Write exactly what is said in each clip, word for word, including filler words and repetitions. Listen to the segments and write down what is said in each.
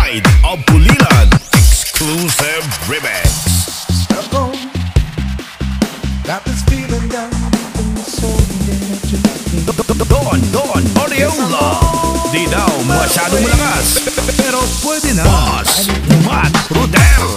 Pride of Pulilan exclusive remix. Ako, got this feeling down deep in my soul that you Don, Don, Oriola. Di daw masyadong malakas, pero pwede na. Boss, Matt Rudel.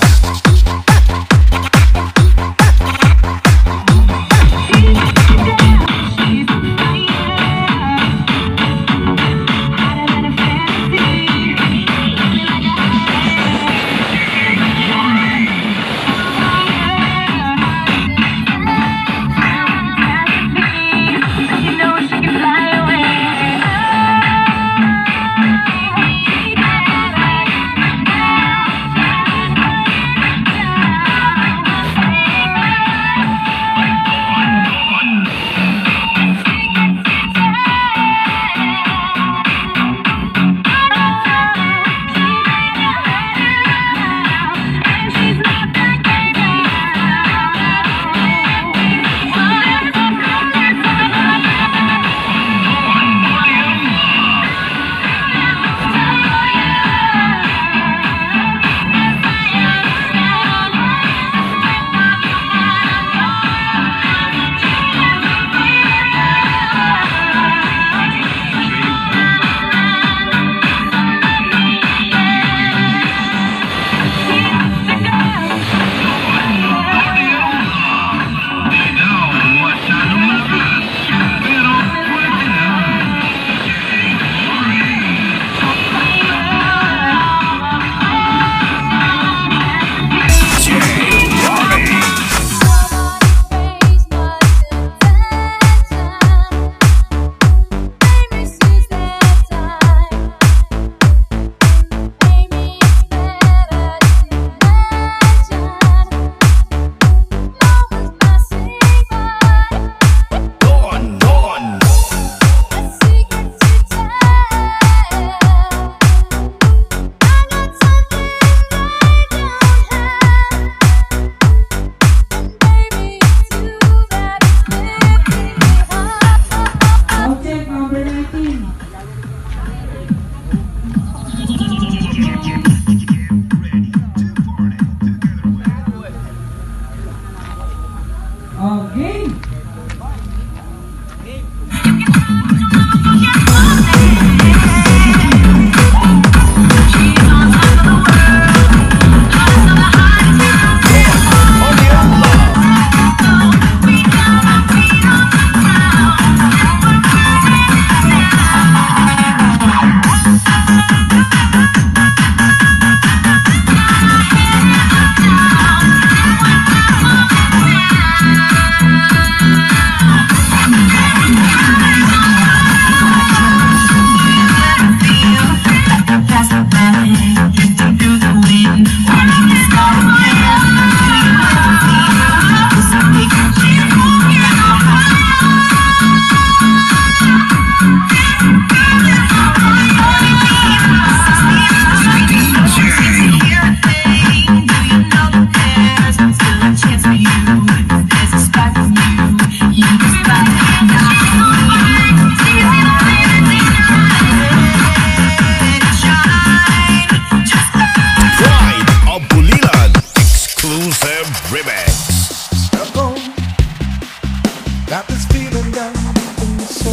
Got this feeling down deep in my soul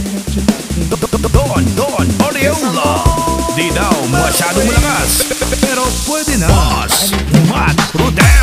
that you Don, Don, Oriola. Di daw masyadong malakas, pero pwede na. Boss, Matt Rudel.